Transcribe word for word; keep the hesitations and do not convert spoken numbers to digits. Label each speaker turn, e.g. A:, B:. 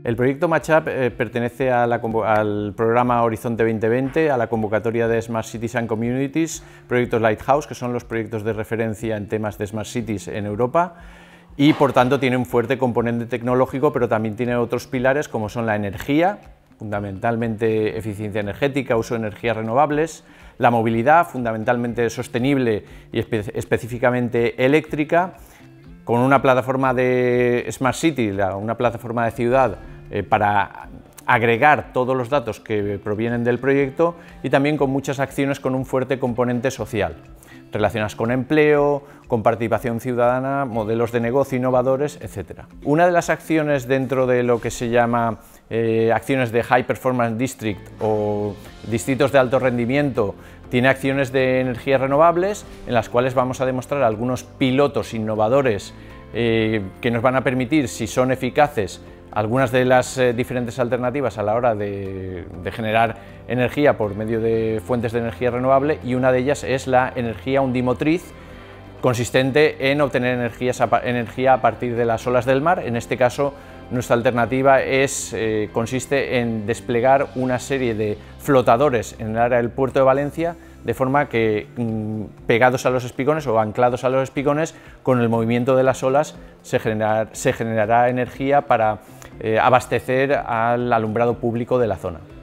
A: El proyecto Matchup eh, pertenece a la, al programa Horizonte veinte veinte, a la convocatoria de Smart Cities and Communities, proyectos Lighthouse, que son los proyectos de referencia en temas de Smart Cities en Europa, y por tanto tiene un fuerte componente tecnológico, pero también tiene otros pilares como son la energía, fundamentalmente eficiencia energética, uso de energías renovables, la movilidad, fundamentalmente sostenible y espe específicamente eléctrica, con una plataforma de Smart City, una plataforma de ciudad eh, para agregar todos los datos que provienen del proyecto, y también con muchas acciones con un fuerte componente social, relacionadas con empleo, con participación ciudadana, modelos de negocio innovadores, etcétera. Una de las acciones dentro de lo que se llama eh, acciones de High Performance District o distritos de alto rendimiento tiene acciones de energías renovables, en las cuales vamos a demostrar algunos pilotos innovadores eh, que nos van a permitir, si son eficaces, algunas de las eh, diferentes alternativas a la hora de, de generar energía por medio de fuentes de energía renovable, y una de ellas es la energía undimotriz, consistente en obtener energías a, energía a partir de las olas del mar. En este caso, nuestra alternativa es, eh, consiste en desplegar una serie de flotadores en el área del puerto de Valencia, de forma que mmm, pegados a los espigones o anclados a los espigones, con el movimiento de las olas se, generar, se generará energía para eh, abastecer al alumbrado público de la zona.